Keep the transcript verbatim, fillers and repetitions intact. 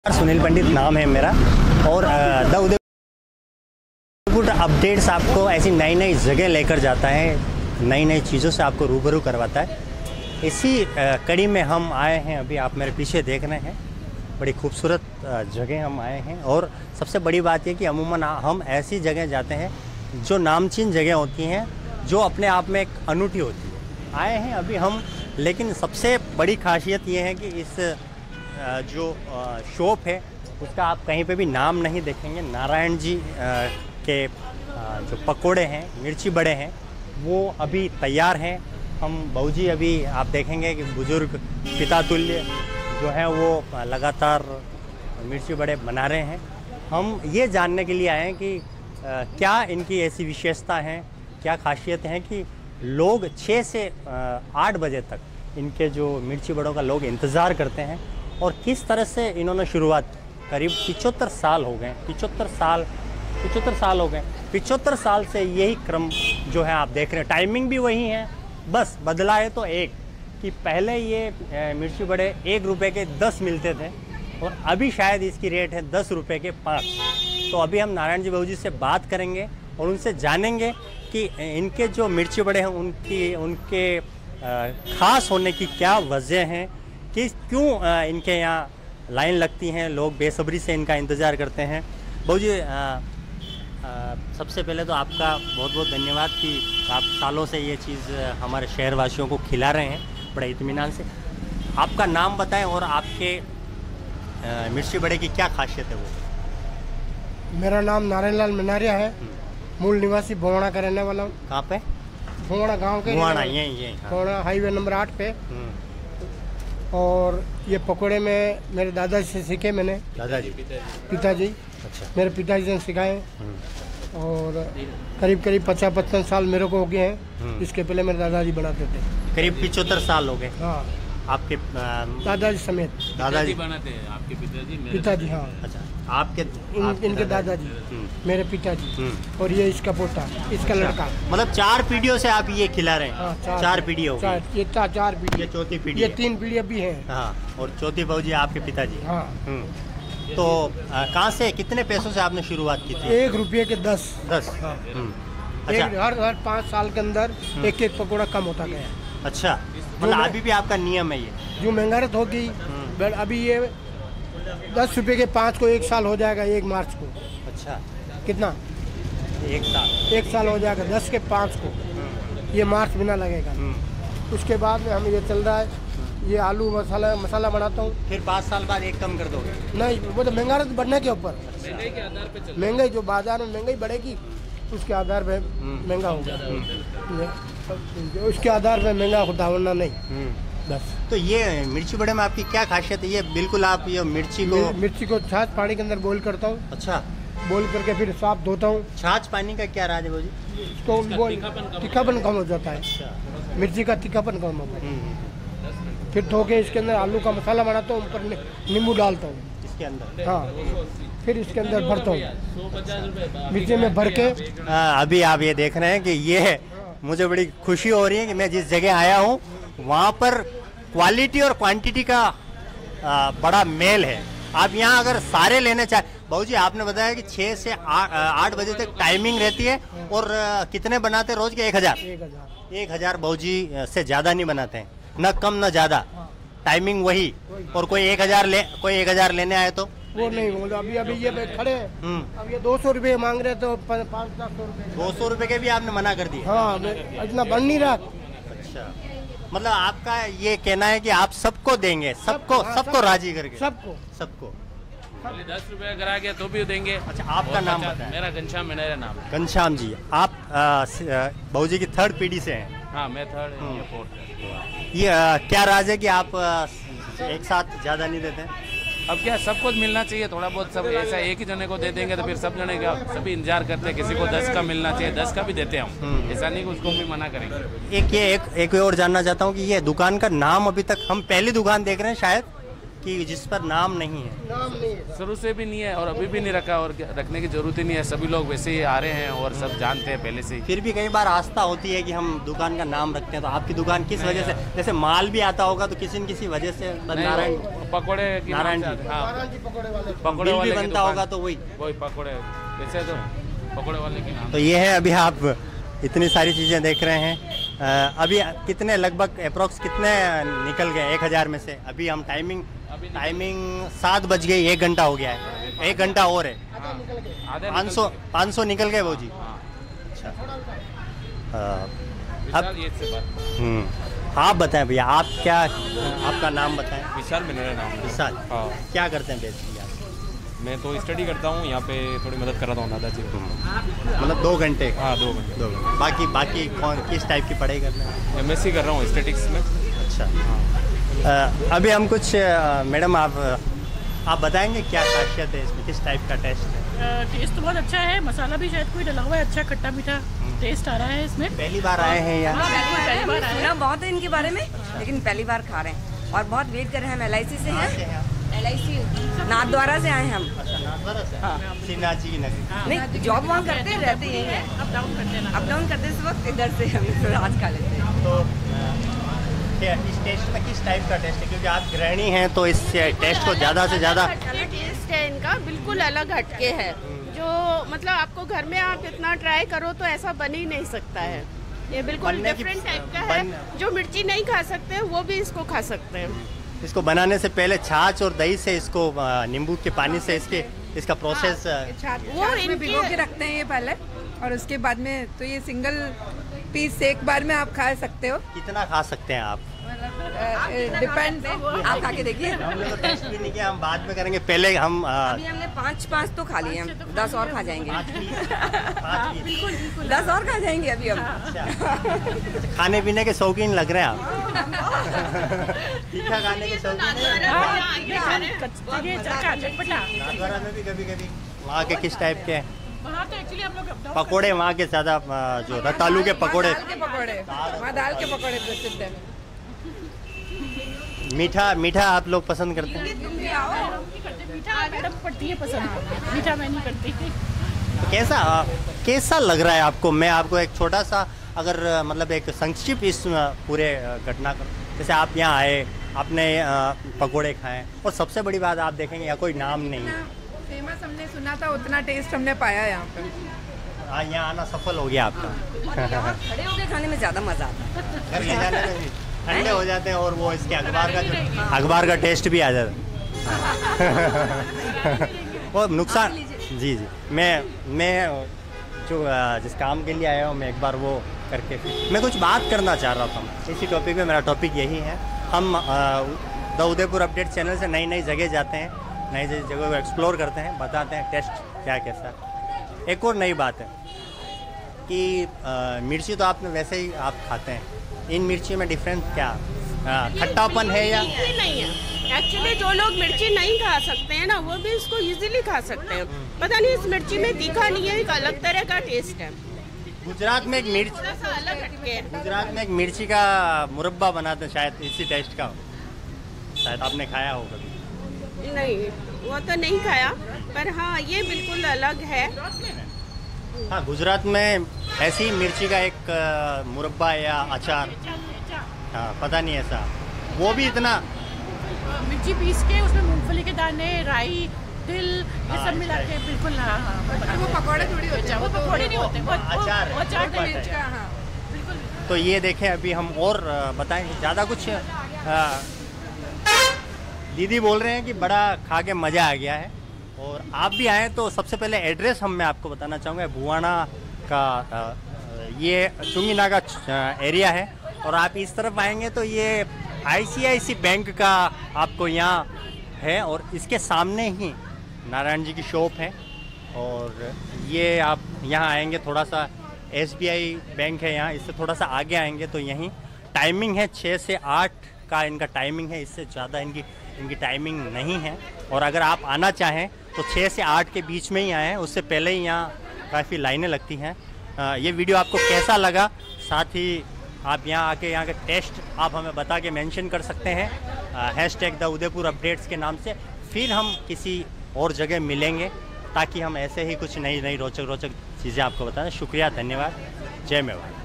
सुनील पंडित नाम है मेरा और द उदयपुर अपडेट्स आपको ऐसी नई नई जगह लेकर जाता है, नई नई चीज़ों से आपको रूबरू करवाता है। इसी कड़ी में हम आए हैं, अभी आप मेरे पीछे देख रहे हैं, बड़ी खूबसूरत जगह हम आए हैं। और सबसे बड़ी बात यह कि अमूमन हम ऐसी जगह जाते हैं जो नामचीन जगह होती हैं, जो अपने आप में एक अनूठी होती है। आए हैं अभी हम, लेकिन सबसे बड़ी खासियत ये है कि इस जो शॉप है उसका आप कहीं पे भी नाम नहीं देखेंगे। नारायण जी के जो पकोड़े हैं, मिर्ची बड़े हैं, वो अभी तैयार हैं। हम बहू जी अभी आप देखेंगे कि बुजुर्ग पिता तुल्य जो है वो लगातार मिर्ची बड़े बना रहे हैं। हम ये जानने के लिए आए हैं कि क्या इनकी ऐसी विशेषता हैं, क्या खासियत हैं कि लोग छः से आठ बजे तक इनके जो मिर्ची बड़ों का लोग इंतज़ार करते हैं। और किस तरह से इन्होंने शुरुआत, करीब पिचहत्तर साल हो गए पिचहत्तर साल पिचहत्तर साल हो गए पिचहत्तर साल से यही क्रम जो है आप देख रहे हैं। टाइमिंग भी वही है, बस बदला है तो एक कि पहले ये मिर्ची बड़े एक रुपए के दस मिलते थे और अभी शायद इसकी रेट है दस रुपए के पाँच। तो अभी हम नारायण जी बहू जी से बात करेंगे और उनसे जानेंगे कि इनके जो मिर्ची बड़े हैं उनकी उनके ख़ास होने की क्या वजह हैं, कि क्यों इनके यहाँ लाइन लगती हैं, लोग बेसब्री से इनका इंतज़ार करते हैं। बहू जी, सबसे पहले तो आपका बहुत बहुत धन्यवाद कि आप सालों से ये चीज़ हमारे शहरवासियों को खिला रहे हैं बड़े इत्मीनान से। आपका नाम बताएं और आपके आ, मिर्ची बड़े की क्या खासियत है वो? मेरा नाम नारायण लाल मनारिया है, मूल निवासी भोवाड़ा का रहने वाला हूँ। कहाँ पे? भोवाड़ा गाँव के, भोवाड़ा यहीं यहीं भोवाड़ा हाईवे नंबर आठ पे। और ये पकोड़े में मेरे दादाजी से सीखे मैंने। दादाजी? पिताजी। अच्छा। मेरे पिताजी ने सिखाए और करीब करीब पचास पचपन साल मेरे को हो गए हैं। इसके पहले मेरे दादाजी बनाते थे। करीब पिचहत्तर साल हो गए? हाँ। आपके दादाजी समेत? दादाजी बनाते हैं आपके पिताजी? पिताजी, हाँ। अच्छा, आपके इन, आपके इनके दादाजी, मेरे पिताजी और ये इसका पोता, इसका लड़का। मतलब चार पीढ़ियों से आप ये खिला रहे हैं? हाँ, चार, चार पीढ़ी हो गई। ये चार चार पीढ़ी, ये चौथी पीढ़ी, ये तीन पीढ़ी अभी है। हाँ, और चौथी बहू जी आपके पिताजी। हाँ। तो कहाँ से, कितने पैसों से आपने शुरुआत की थी? एक रुपये के दस दस हाँ। अच्छा। एक हर हर पाँच साल के अंदर एक एक पकौड़ा कम होता गया। अच्छा, मतलब अभी भी आपका नियम है ये? जो महंगाई होगी, अभी ये दस रुपए के पाँच को एक साल हो जाएगा, एक मार्च को। अच्छा, कितना? एक साल एक साल हो जाएगा दस के पाँच को, ये मार्च बिना लगेगा। उसके बाद में हम ये चल रहा है, ये आलू मसाला मसाला बनाता हूँ। फिर पाँच साल बाद एक कम कर दोगे? नहीं, वो तो महंगाई बढ़ने के ऊपर, महंगाई जो बाजार में महंगाई बढ़ेगी उसके आधार पे महंगा होगा, उसके आधार पे महंगा होता वरना नहीं। बस। तो ये मिर्ची बड़े में आपकी क्या खासियत है? ये बिल्कुल आप ये मिर्ची को मिर्ची को छाछ पानी के अंदर बॉईल करता हूँ। अच्छा। बॉईल करके फिर साफ धोता हूँ। छाछ पानी का क्या राज है भाजी? तो तीखापन कम हो जाता है। अच्छा। मिर्ची का तीखापन कम होता है। फिर धो के इसके अंदर आलू का मसाला बनाता हूँ, ऊपर नींबू डालता हूँ इसके अंदर। हाँ, फिर इसके अंदर भरता हूँ मिर्ची में भर के। अभी आप ये देख रहे हैं कि ये मुझे बड़ी खुशी हो रही है कि मैं जिस जगह आया हूँ वहाँ पर क्वालिटी और क्वांटिटी का आ, बड़ा मेल है। आप यहाँ अगर सारे लेने चाहे, बहू जी आपने बताया कि छः से आठ बजे तक टाइमिंग रहती है और आ, कितने बनाते रोज के? एक हजार एक हजार बहू जी से ज़्यादा नहीं बनाते हैं, न कम न ज़्यादा, टाइमिंग वही। और कोई एक हजार ले कोई एक हजार लेने आए तो वो नहीं बोलो। अभी अभी ये खड़े अब ये दो सौ रुपये मांग रहे तो पाँच दस सौ रुपये दो सौ रुपये के भी आपने मना कर दिया? हाँ, इतना बन नहीं रहा। अच्छा, मतलब आपका ये कहना है कि आप सबको देंगे, सबको हाँ, सबको सब, राजी करके? सबको सबको दस रुपए करा गया तो भी देंगे। अच्छा, आपका नाम अच्छा, बताएं? मेरा घनश्याम है, मेरा नाम। घनश्याम जी, आप बहू जी की थर्ड पीढ़ी से हैं? हाँ, मैं थर्ड, ये फोर्थ। ये आ, क्या राज है कि आप आ, एक साथ ज़्यादा नहीं देते? अब क्या सबको मिलना चाहिए थोड़ा बहुत, सब ऐसा एक ही जने को दे देंगे तो फिर सब जने का सभी इंतजार करते हैं, किसी को दस का मिलना चाहिए, दस का भी देते हैं हम, ऐसा नहीं कि उसको भी मना करेंगे। एक ये एक एक और जानना चाहता हूँ कि ये दुकान का नाम, अभी तक हम पहली दुकान देख रहे हैं शायद, कि जिस पर नाम नहीं है? नाम नहीं है। शुरू से भी नहीं है और अभी भी नहीं रखा और क्या- रखने की जरूरत ही नहीं है। सभी लोग वैसे ही आ रहे हैं और सब जानते हैं पहले से ही। फिर भी कई बार आस्था होती है कि हम दुकान का नाम रखते हैं, तो आपकी दुकान किस वजह से, जैसे माल भी आता होगा तो किसी न किसी वजह से नहीं, नारायण वो पकोड़े की नारायण नाम से- जी। हाँ, नारायण जी पकौड़े वाले। पकोड़े बिल भी वाले की बनता दुकान- होगा तो वही। वही पकोड़े, वैसे तो पकोड़े वाले की नाम। तो ये है, अभी आप इतनी सारी चीज़ें देख रहे हैं। अ, अभी कितने लगभग अप्रोक्स कितने निकल गए एक हज़ार में से? अभी हम टाइमिंग अभी निकल- टाइमिंग सात बज गई, एक घंटा हो गया है, एक घंटा और है। हाँ, आधे पाँच निकल सौ गए। पाँच सौ निकल गए वो जी। हाँ, अच्छा। अ, विशाल ये से बात। हम्म, आप बताएं भैया, आप क्या, आपका नाम बताएं। विशाल मेरा नाम है। विशाल, हाँ, क्या करते हैं बेसिकली आप? मैं तो स्टडी करता हूँ, यहाँ पे थोड़ी मदद कर रहा हूँ दादाजी को। मतलब दो घंटे? हाँ, दो घंटे। दो घंटे। बाकी बाकी कौन किस टाइप की पढ़ाई करते हैं? एमएससी कर रहा हूँ स्टैटिक्स में। अच्छा। अ, अभी हम कुछ अ, मैडम आप आप बताएंगे क्या खासियत है इसमें, किस टाइप का टेस्ट है? टेस्ट तो बहुत अच्छा है, मसाला भी शायद कोई डला हुआ है, अच्छा खट्टा मीठा टेस्ट आ रहा है इसमें। पहली बार आए हैं यहाँ? पहली बार आया। सुना बहुत है इनके बारे में, लेकिन पहली बार खा रहे हैं और बहुत वेट कर रहे हैं। हम एल आई सी से हैं, एल आई सी नाथद्वारा से आए हैं हम। अच्छा, नाथद्वारा से? हाँ। सिन्हाजी की नगरी। नहीं, जॉब वहाँ करते हैं, रहते यही हैं, अप डाउन करते हैं ना। अप डाउन करते इस वक्त इधर से हम फिर आज खा लेते हैं। तो अ, क्या इस टेस्ट में किस टाइप का टेस्ट है, क्योंकि आप गृहिणी हैं तो इस टेस्ट को ज़्यादा से ज़्यादा। ये टेस्ट है इनका बिल्कुल अलग हटके है, जो मतलब आपको घर में आप इतना ट्राई करो तो ऐसा बन ही नहीं सकता है। ये बिल्कुल बनने की- डिफरेंट टाइप का है, बन- जो मिर्ची नहीं खा सकते वो भी इसको खा सकते हैं। इसको बनाने से पहले छाछ और दही से इसको अ, नींबू के पानी से इसके इसका प्रोसेस अ, वो में भिगो के इनकी रखते हैं ये पहले, और उसके बाद में तो ये सिंगल पीस एक बार में आप खा सकते हो। कितना खा सकते हैं आप? डिपेंड। आप खा के देखिए। हमने तो टेस्ट भी नहीं किया, हम बाद में करेंगे। पहले हम अ, अभी हमने पाँच पाँच तो खा लिए, हम दस और खा जाएंगे। पाँच पीस- पाँच पीस। दस और खा जाएंगे अभी हम। अच्छा। खाने पीने के शौकीन लग रहे हैं आप। तीखा खाने के शौकीन हैं? ये चक्का चटपटा। नाथद्वारा में भी कभी कभी वहाँ के किस टाइप के हैं? वहाँ तो एक्चुअली हम लोग up down पकोड़े वहाँ के ज़्यादा अ, जो रतालू के पकोड़े, दाल के पकौड़े, वहाँ दाल के पकौड़े प्रसिद्ध है। मीठा मीठा आप लोग पसंद करते हैं? नहीं करते, मीठा मैडम पड़ती है पसंद, मीठा मैं नहीं करती। कैसा कैसा लग रहा है आपको? मैं आपको एक छोटा सा अगर अ, मतलब एक संक्षिप्त इस अ, पूरे अ, घटना का, जैसे आप यहाँ आए, आपने अ, पकोड़े खाए और सबसे बड़ी बात आप देखेंगे यहाँ कोई नाम नहीं है। फेमस हमने सुना था, उतना टेस्ट हमने पाया यहाँ पे। हाँ, यहाँ आना सफल हो गया आपका। खड़े होके खाने में ज्यादा मजा आता है। घर ले जाने में भी ठंडे हो जाते हैं और वो इसके अखबार का जो अखबार का टेस्ट भी आ जाता है। वो नुकसान। जी जी, मैं मैं जो अ, जिस काम के लिए आया हूँ, मैं एक बार वो करके मैं कुछ बात करना चाह रहा था इसी टॉपिक पे। मेरा टॉपिक यही है, हम uh, the Udaipur update channel से नई नई जगह जाते हैं, नई नई जगह को एक्सप्लोर करते हैं, बताते हैं टेस्ट क्या कैसा है। एक और नई बात है कि अ, मिर्ची तो आपने वैसे ही आप खाते हैं, इन मिर्ची में डिफरेंस क्या अ, खट्टापन है या? बिल्कुल नहीं है। एक्चुअली जो लोग मिर्ची नहीं खा सकते हैं ना, वो भी इसको इजीली खा सकते हैं। पता नहीं इस मिर्ची में तीखा नहीं है, एक अलग तरह का टेस्ट है, गुजरात में एक मिर्च थोड़ा सा अलग हटके है। गुजरात में एक मिर्ची का मुरब्बा बनाते हैं, शायद इसी टेस्ट का, शायद आपने खाया हो कभी? नहीं, वो तो नहीं खाया, पर हाँ ये बिल्कुल अलग है। हाँ, गुजरात में ऐसी ही मिर्ची का एक अ, मुरब्बा या अचार, हाँ पता नहीं ऐसा, वो भी इतना मिर्ची पीस के उसमें मूंगफली के दाने, राई, तिल, ये हाँ, सब मिला के बिल्कुल। हाँ हाँ, वो पकौड़े थोड़ी होते हैं, वो पकौड़े नहीं होते, वो वो- अचार है, वो अचार मुरब्बा मिर्च है। का। हाँ। बिल्कुल। तो ये देखें, अभी हम और अ, बताएंगे ज़्यादा कुछ। अ, दीदी बोल रहे हैं कि बड़ा खा के मज़ा आ गया है, और आप भी आएँ तो सबसे पहले एड्रेस हम मैं आपको बताना चाहूँगा। भुवाना का अ, ये चुंगीनागा एरिया है, और आप इस तरफ आएंगे तो ये आई सी आई सी बैंक का आपको यहाँ है, और इसके सामने ही नारायण जी की शॉप है। और ये आप यहाँ आएंगे, थोड़ा सा एस बी आई बैंक है यहाँ, इससे थोड़ा सा आगे आएंगे तो यहीं टाइमिंग है छः से आठ का इनका टाइमिंग है, इससे ज़्यादा इनकी इनकी टाइमिंग नहीं है। और अगर आप आना चाहें तो छः से आठ के बीच में ही आएँ, उससे पहले ही यहाँ काफ़ी लाइनें लगती हैं। अ, ये वीडियो आपको कैसा लगा, साथ ही आप यहाँ आके यहाँ के टेस्ट आप हमें बता के मेंशन कर सकते हैं hashtag the Udaipur updates के नाम से। फिर हम किसी और जगह मिलेंगे ताकि हम ऐसे ही कुछ नई नई रोचक रोचक चीज़ें आपको बताएं। शुक्रिया, धन्यवाद, जय मेवाड़।